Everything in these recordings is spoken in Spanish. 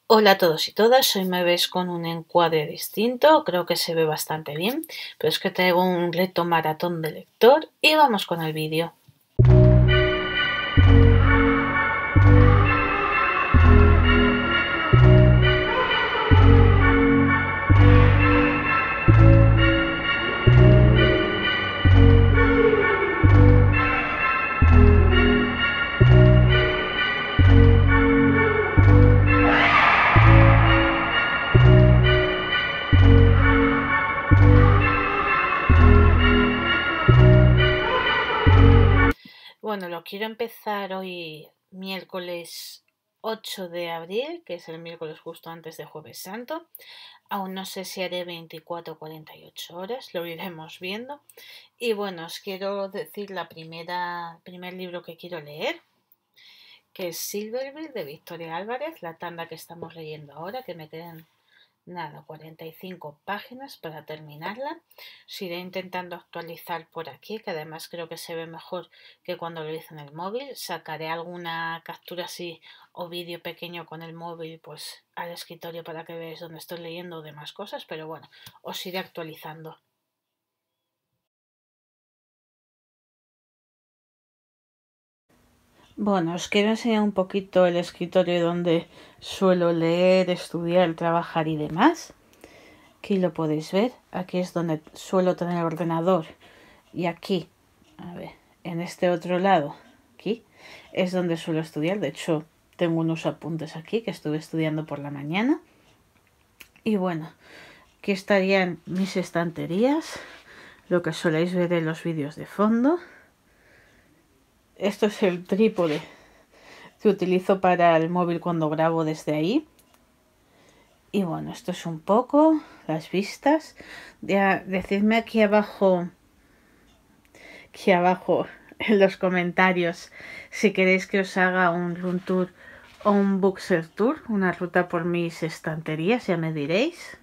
Hola a todos y todas, hoy me veis con un encuadre distinto, creo que se ve bastante bien, pero es que traigo un reto maratón de lector y vamos con el vídeo. Bueno, lo quiero empezar hoy miércoles 8 de abril, que es el miércoles justo antes de Jueves Santo. Aún no sé si haré 24 o 48 horas, lo iremos viendo. Y bueno, os quiero decir primer libro que quiero leer, que es Silverville de Victoria Álvarez, la tanda que estamos leyendo ahora, que me quedan 45 páginas para terminarla. Os iré intentando actualizar por aquí, que además creo que se ve mejor que cuando lo hice en el móvil. Sacaré alguna captura así o vídeo pequeño con el móvil pues al escritorio para que veáis dónde estoy leyendo o demás cosas, pero bueno, os iré actualizando. Bueno, os quiero enseñar un poquito el escritorio donde suelo leer, estudiar, trabajar y demás. Aquí lo podéis ver, aquí es donde suelo tener el ordenador y aquí, a ver, en este otro lado, aquí, es donde suelo estudiar. De hecho, tengo unos apuntes aquí que estuve estudiando por la mañana. Y bueno, aquí estarían mis estanterías, lo que soléis ver en los vídeos de fondo. Esto es el trípode que utilizo para el móvil cuando grabo desde ahí. Y bueno, esto es un poco las vistas. Ya, decidme aquí abajo en los comentarios si queréis que os haga un room tour o un bookshare tour, una ruta por mis estanterías, ya me diréis.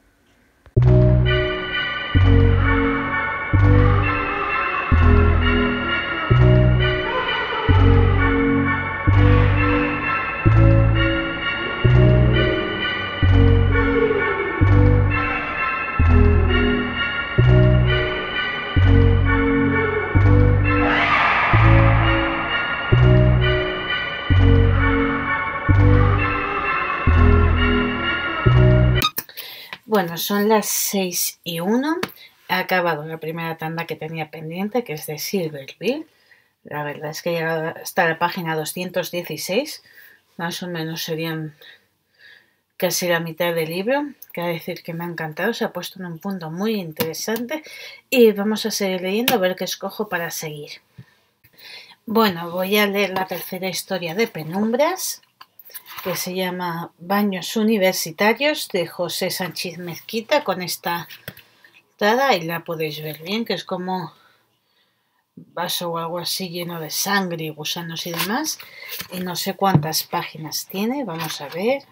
Bueno, son las 6:01. He acabado la primera tanda que tenía pendiente, que es de Silverville. La verdad es que he llegado hasta la página 216. Más o menos serían casi la mitad del libro. Quiero decir que me ha encantado. Se ha puesto en un punto muy interesante. Y vamos a seguir leyendo a ver qué escojo para seguir. Bueno, voy a leer la tercera historia de Penumbras, que se llama Baños Universitarios, de José Sánchez Mezquita, con esta portada, y la podéis ver bien, que es como vaso o algo así lleno de sangre y gusanos y demás, y no sé cuántas páginas tiene. Vamos a ver,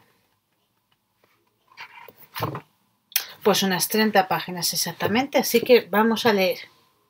pues unas 30 páginas exactamente, así que vamos a leer.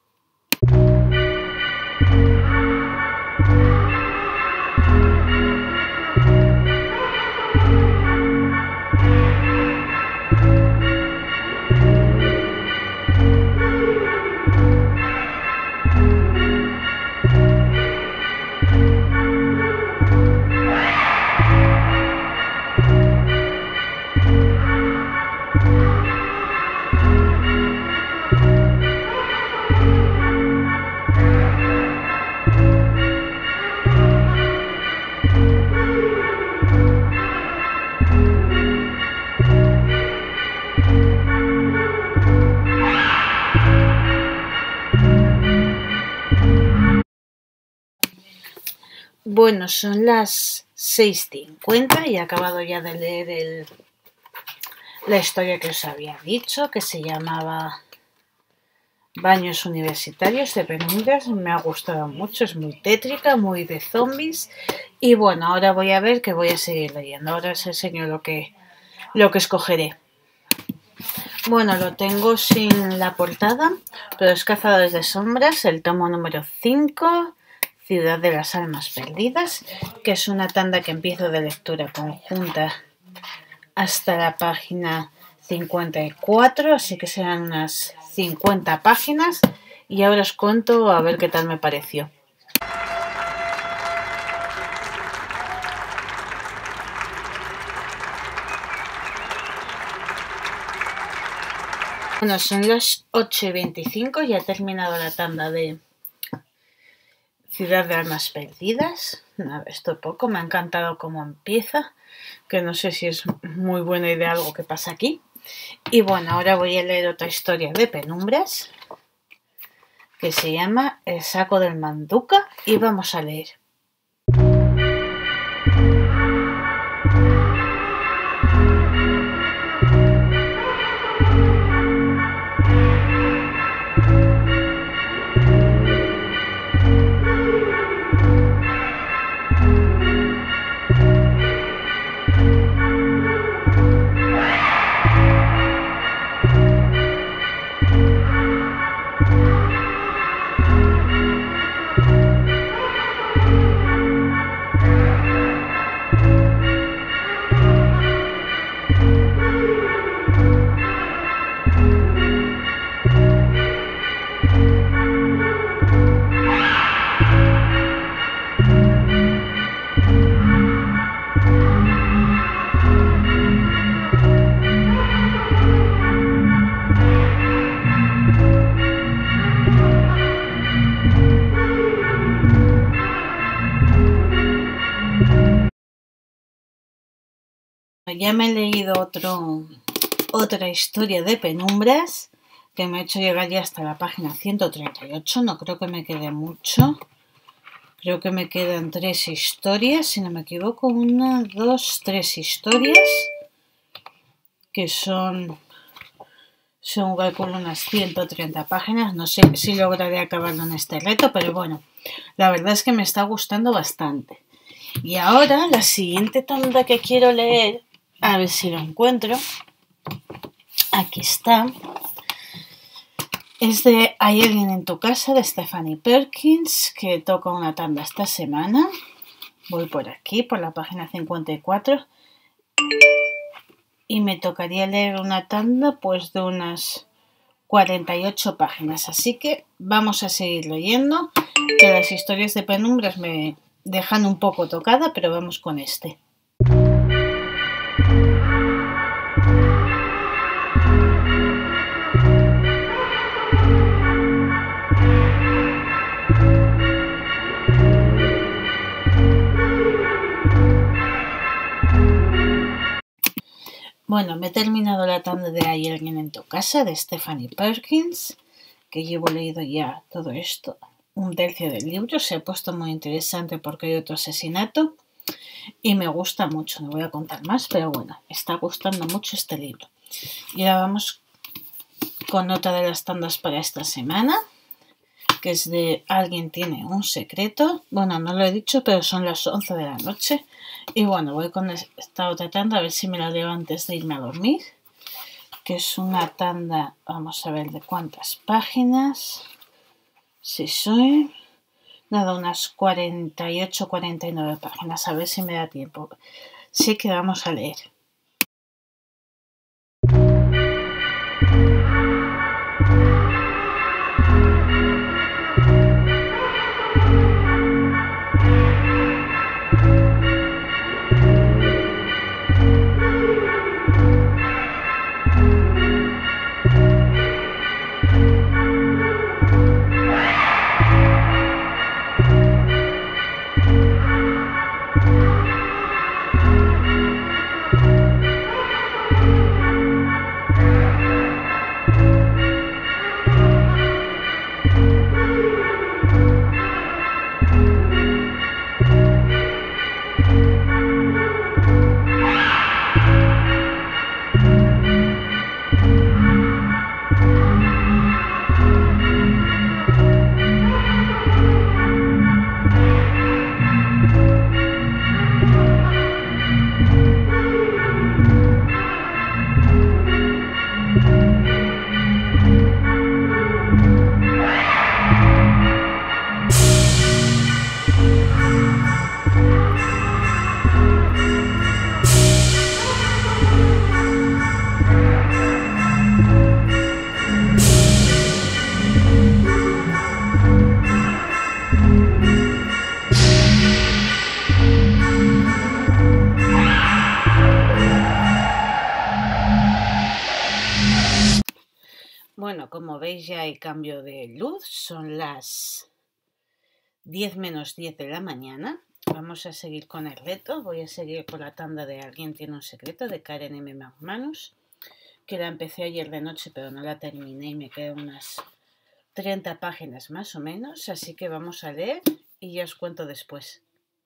Bueno, son las 6:50 y he acabado ya de leer la historia que os había dicho, que se llamaba Baños Universitarios de Penumbras. Me ha gustado mucho, es muy tétrica, muy de zombies. Y bueno, ahora voy a ver que voy a seguir leyendo. Ahora os enseño lo que escogeré. Bueno, lo tengo sin la portada, pero es Cazadores de Sombras, el tomo número 5, Ciudad de las Almas Perdidas, que es una tanda que empiezo de lectura conjunta hasta la página 54, así que serán unas 50 páginas y ahora os cuento a ver qué tal me pareció. Bueno, son las 8:25, ya he terminado la tanda de Ciudad de Almas Perdidas. Nada, esto poco, me ha encantado cómo empieza, que no sé si es muy buena idea algo que pasa aquí. Y bueno, ahora voy a leer otra historia de Penumbras, que se llama El saco del Manduca, y vamos a leer. Ya me he leído otra historia de Penumbras que me ha hecho llegar ya hasta la página 138. No creo que me quede mucho. Creo que me quedan 3 historias, si no me equivoco. 1, 2, 3 historias que son, según calculo, unas 130 páginas. No sé si lograré acabarlo en este reto, pero bueno, la verdad es que me está gustando bastante. Y ahora la siguiente tanda que quiero leer, a ver si lo encuentro. Aquí está. Es de Hay alguien en tu casa, de Stephanie Perkins, que toca una tanda esta semana. Voy por aquí, por la página 54. Y me tocaría leer una tanda pues de unas 48 páginas. Así que vamos a seguir leyendo, que las historias de Penumbras me dejan un poco tocada, pero vamos con este. Bueno, me he terminado la tanda de Hay alguien en tu casa, de Stephanie Perkins, que llevo leído ya todo esto, 1/3 del libro. Se ha puesto muy interesante porque hay otro asesinato y me gusta mucho. No voy a contar más, pero bueno, me está gustando mucho este libro. Y ahora vamos con otra de las tandas para esta semana, que es de Alguien tiene un secreto. Bueno, no lo he dicho, pero son las 11 de la noche. Y bueno, voy con esta otra tanda, a ver si me la leo antes de irme a dormir. Que es una tanda, vamos a ver de cuántas páginas. Si soy... Nada, unas 48, 49 páginas. A ver si me da tiempo. Sí que vamos a leer. Bueno, como veis ya hay cambio de luz, son las 10 menos 10 de la mañana. Vamos a seguir con el reto, voy a seguir con la tanda de Alguien tiene un secreto de Karen M. McManus, que la empecé ayer de noche pero no la terminé y me quedan unas 30 páginas más o menos, así que vamos a leer y ya os cuento después.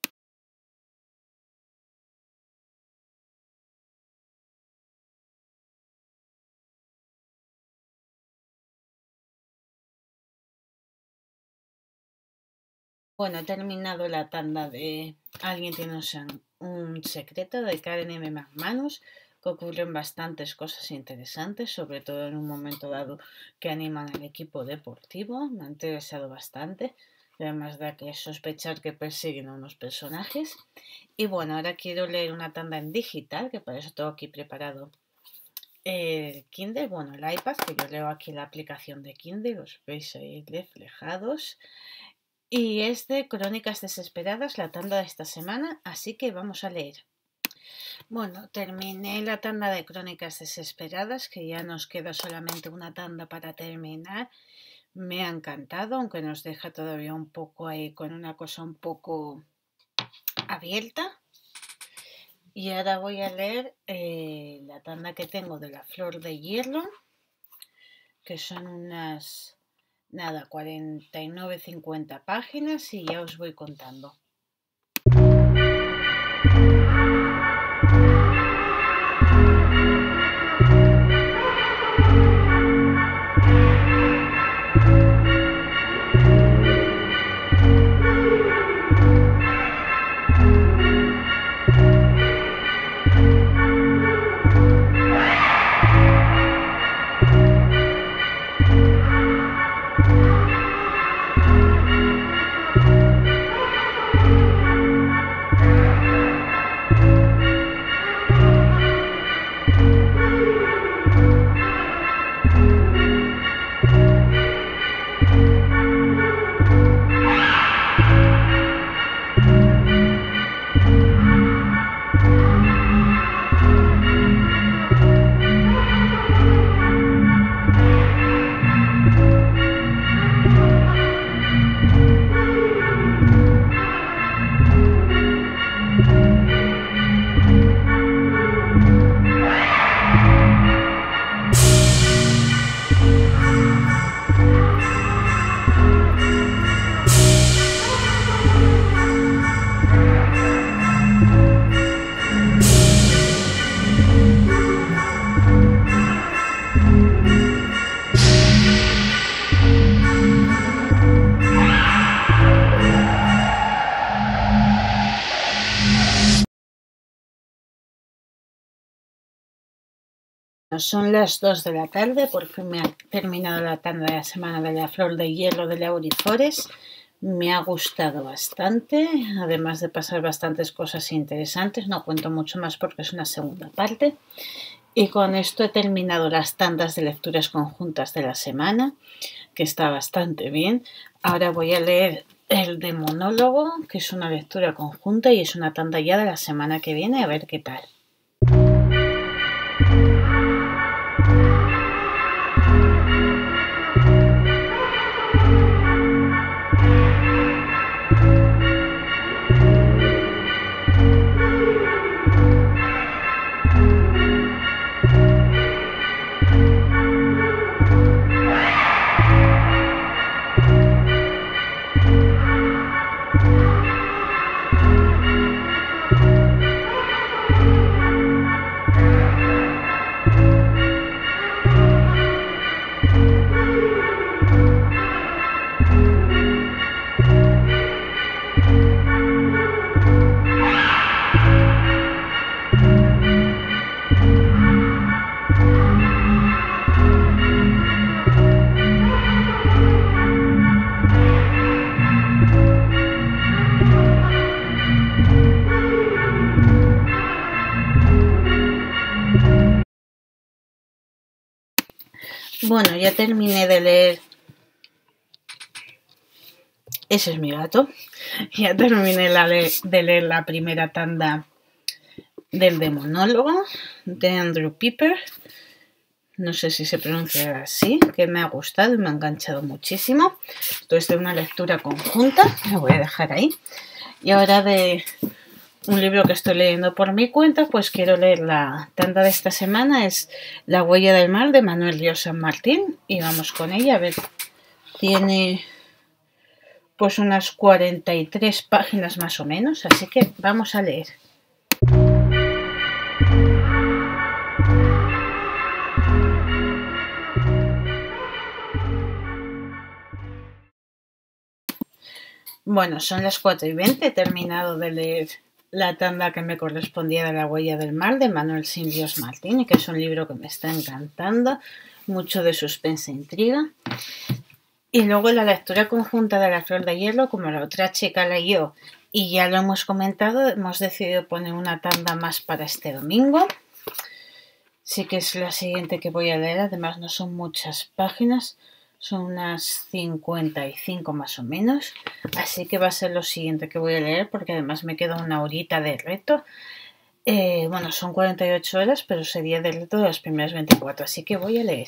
Bueno, he terminado la tanda de Alguien tiene un secreto de Karen M. McManus, que ocurren bastantes cosas interesantes, sobre todo en un momento dado que animan al equipo deportivo. Me ha interesado bastante, además de que sospechar que persiguen a unos personajes. Y bueno, ahora quiero leer una tanda en digital, que para eso tengo aquí preparado el Kindle, bueno, el iPad, que yo leo aquí la aplicación de Kindle, los veis ahí reflejados. Y es de Crónicas Desesperadas, la tanda de esta semana, así que vamos a leer. Bueno, terminé la tanda de Crónicas Desesperadas, que ya nos queda solamente una tanda para terminar. Me ha encantado, aunque nos deja todavía un poco ahí con una cosa un poco abierta. Y ahora voy a leer la tanda que tengo de La Flor de Hielo, que son unas... 49-50 páginas y ya os voy contando. Son las 2 de la tarde, por fin me ha terminado la tanda de la semana de La Flor de Hielo de Laurie Forest. Me ha gustado bastante, además de pasar bastantes cosas interesantes. No cuento mucho más porque es una segunda parte. Y con esto he terminado las tandas de lecturas conjuntas de la semana, que está bastante bien. Ahora voy a leer el de monólogo, que es una lectura conjunta y es una tanda ya de la semana que viene, a ver qué tal. Bueno, ya terminé de leer. Ese es mi gato. Ya terminé de leer la primera tanda del de monólogo de Andrew Piper. no sé si se pronuncia así, que me ha gustado y me ha enganchado muchísimo. Esto es de una lectura conjunta, lo voy a dejar ahí. Y ahora de un libro que estoy leyendo por mi cuenta, pues quiero leer la tanda de esta semana, es La huella del mar de Manuel Río San Martín, y vamos con ella. A ver, tiene pues unas 43 páginas más o menos, así que vamos a leer. Bueno, son las 4:20, he terminado de leer la tanda que me correspondía de La huella del mar de Manuel Ríos Martín, y que es un libro que me está encantando, mucho de suspense e intriga. Y luego la lectura conjunta de La flor de hielo, como la otra chica leyó y ya lo hemos comentado, hemos decidido poner una tanda más para este domingo. Sí que es la siguiente que voy a leer, además no son muchas páginas, son unas 55 más o menos, así que va a ser lo siguiente que voy a leer, porque además me queda una horita de reto. Bueno, son 48 horas, pero sería de reto de las primeras 24, así que voy a leer.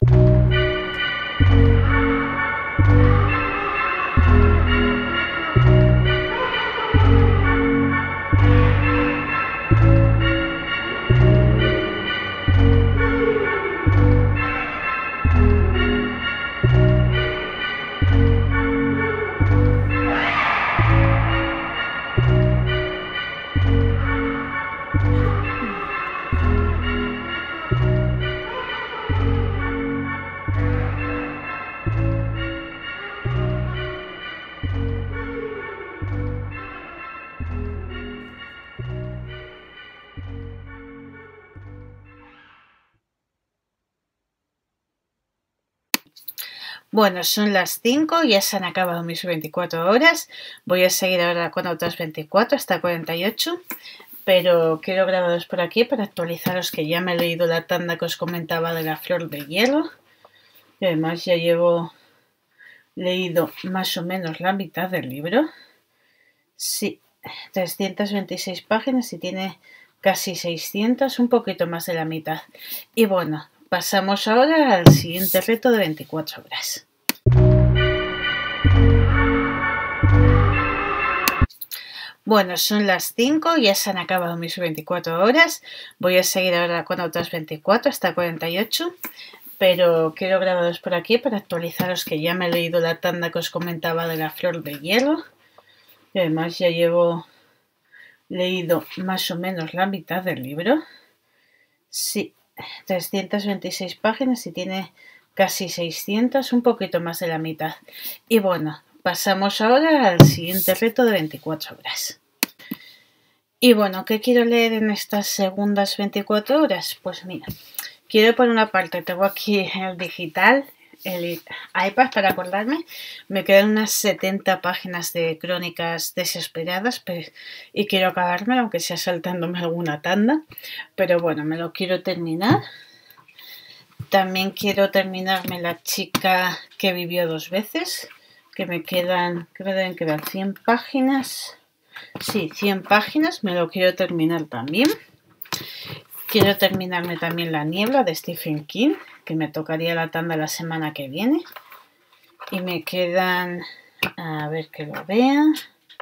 Bueno, son las 5, ya se han acabado mis 24 horas. Voy a seguir ahora con otras 24 hasta 48, pero quiero grabaros por aquí para actualizaros que ya me he leído la tanda que os comentaba de La flor de hielo. Y además ya llevo leído más o menos la mitad del libro. Sí, 326 páginas y tiene casi 600, un poquito más de la mitad. Y bueno, pasamos ahora al siguiente reto de 24 horas. Bueno, son las 5, ya se han acabado mis 24 horas. Voy a seguir ahora con otras 24 hasta 48, pero quiero grabaros por aquí para actualizaros que ya me he leído la tanda que os comentaba de La flor de hielo. Y además ya llevo leído más o menos la mitad del libro. Sí, 326 páginas y tiene casi 600, un poquito más de la mitad. Y bueno, pasamos ahora al siguiente reto de 24 horas. Y bueno, ¿qué quiero leer en estas segundas 24 horas? Pues mira, quiero por una parte, tengo aquí el digital, el iPad para acordarme, me quedan unas 70 páginas de Crónicas desesperadas y quiero acabármelo, aunque sea saltándome alguna tanda, pero bueno, me lo quiero terminar. También quiero terminarme La chica que vivió dos veces, que me deben quedar 100 páginas. Sí, 100 páginas, me lo quiero terminar también. Quiero terminarme también La niebla de Stephen King, que me tocaría la tanda la semana que viene. Y me quedan, a ver que lo vean,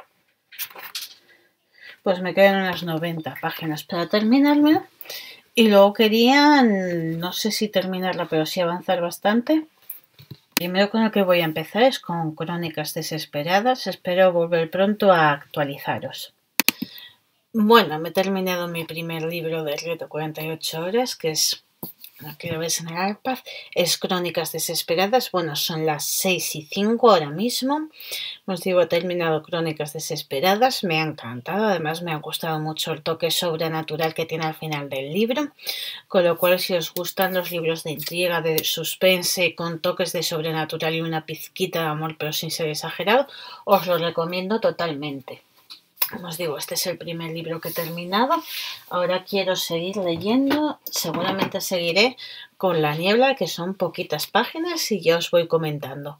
pues me quedan unas 90 páginas para terminármelo. Y luego quería, no sé si terminarla, pero sí avanzar bastante. Primero con el que voy a empezar es con Crónicas desesperadas. Espero volver pronto a actualizaros. Bueno, me he terminado mi primer libro del reto 48 horas, que es, aquí lo ves en el iPad, es Crónicas desesperadas. Bueno, son las 6:05 ahora mismo. Os digo, he terminado Crónicas desesperadas, me ha encantado, además me ha gustado mucho el toque sobrenatural que tiene al final del libro, con lo cual si os gustan los libros de intriga, de suspense, con toques de sobrenatural y una pizquita de amor pero sin ser exagerado, os lo recomiendo totalmente. Como os digo, este es el primer libro que he terminado. Ahora quiero seguir leyendo. Seguramente seguiré con La niebla, que son poquitas páginas, y ya os voy comentando.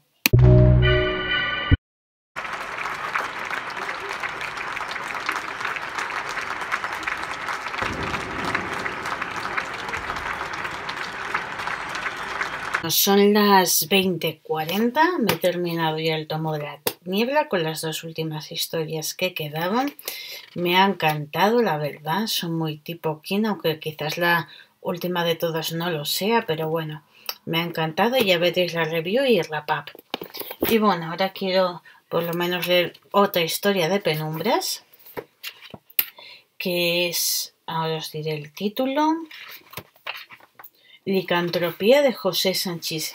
Son las 20:40, me he terminado ya el tomo de la niebla con las dos últimas historias que quedaban. Me ha encantado, la verdad, son muy tipo King, aunque quizás la última de todas no lo sea, pero bueno, me ha encantado y ya veréis la review y el wrap-up. Y bueno, ahora quiero por lo menos leer otra historia de Penumbras, que es, ahora os diré el título, Licantropía de José Sánchez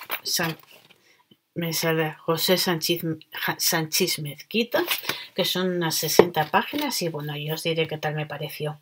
Mezquita, que son unas 60 páginas y bueno, yo os diré qué tal me pareció.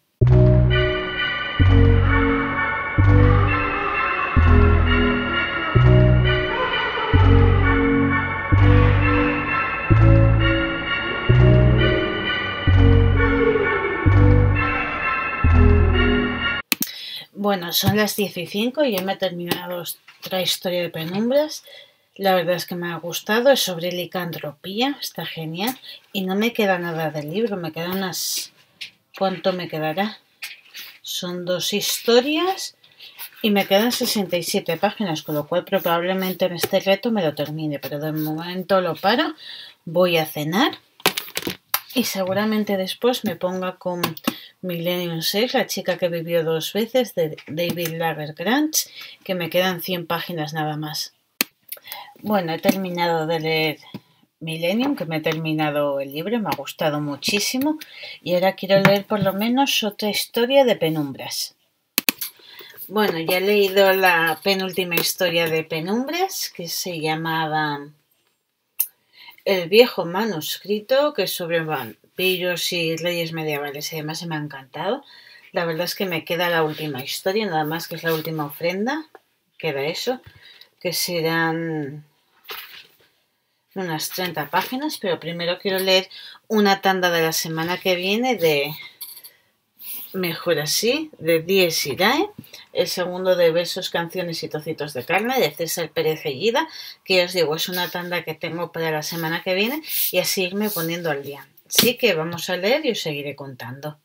Bueno, son las 10:05 y yo me he terminado otra historia de Penumbras. La verdad es que me ha gustado, es sobre licantropía, está genial. Y no me queda nada del libro, me quedan unas... ¿Cuánto me quedará? Son 2 historias y me quedan 67 páginas, con lo cual probablemente en este reto me lo termine, pero de momento lo paro, voy a cenar y seguramente después me ponga con Millennium 6, la chica que vivió 2 veces, de David Lagerkrantz, que me quedan 100 páginas nada más. Bueno, he terminado de leer Millennium, que me he terminado el libro, me ha gustado muchísimo y ahora quiero leer por lo menos otra historia de Penumbras. Bueno, ya he leído la penúltima historia de Penumbras, que se llamaba El viejo manuscrito, que es sobre vampiros y leyes medievales y además me ha encantado. La verdad es que me queda la última historia, nada más, que es la última ofrenda, queda eso, que serán unas 30 páginas, pero primero quiero leer una tanda de la semana que viene de Mejor Así, de Dies Irae, el segundo de Besos, Canciones y Trocitos de Carne, de César Pérez Gellida, que os digo, es una tanda que tengo para la semana que viene y así irme poniendo al día. Así que vamos a leer y os seguiré contando.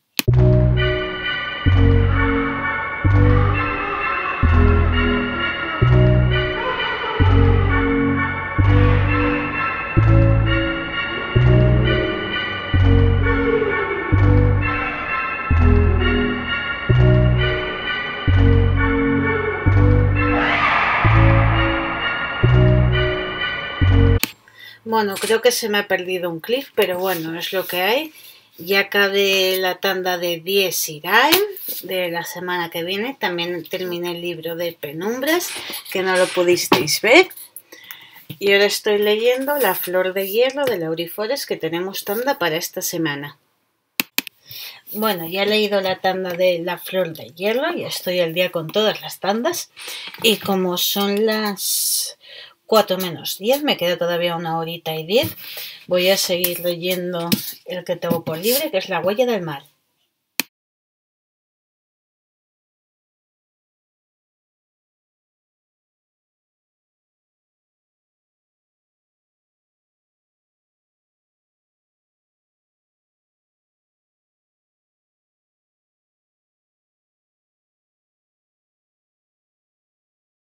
Bueno, creo que se me ha perdido un clip, pero bueno, es lo que hay. Ya acabé la tanda de Dies Irae de la semana que viene. También terminé el libro de Penumbras, que no lo pudisteis ver. Y ahora estoy leyendo La Flor de Hierro de Lauri Forest, que tenemos tanda para esta semana. Bueno, ya he leído la tanda de La Flor de Hierro y estoy al día con todas las tandas. Y como son las 4 menos 10, me queda todavía 1 horita y 10. Voy a seguir leyendo el que tengo por libre, que es La Huella del Mal.